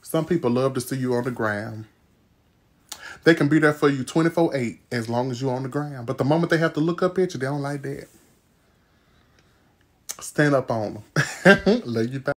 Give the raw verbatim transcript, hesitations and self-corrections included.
Some people love to see you on the gram. They can be there for you twenty-four eight as long as you're on the gram. But the moment they have to look up at you, they don't like that. Stand up on them. Love you back.